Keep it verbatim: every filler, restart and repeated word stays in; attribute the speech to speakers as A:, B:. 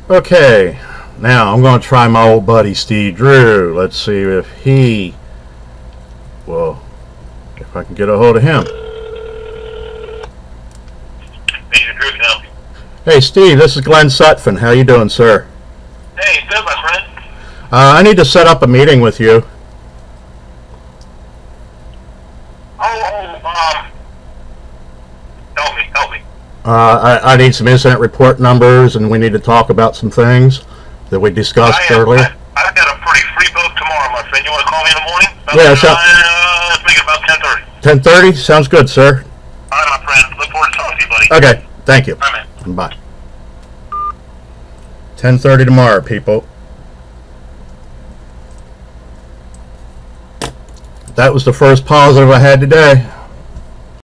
A: Okay, now I'm going to try my old buddy Steve Drew. Let's see if he, well, if I can get a hold of him.
B: Major Drew can help you.
A: Hey Steve, this is Glenn Sutphin. How you doing, sir?
B: Hey, good, my friend.
A: Uh, I need to set up a meeting with you.
B: Oh, oh, um, help me, help me.
A: Uh, I, I need some incident report numbers, and we need to talk about some things that we discussed
B: I,
A: earlier.
B: I, I've got a pretty free boat tomorrow, my friend. You want to call me in the morning? About
A: Yeah, sure.
B: Uh, let's make it about ten thirty.
A: ten thirty? Sounds good, sir.
B: All right, my friend. Look forward to talking to you, buddy.
A: Okay, thank you.
B: Bye, man.
A: Bye. ten thirty tomorrow, people. That was the first positive I had today.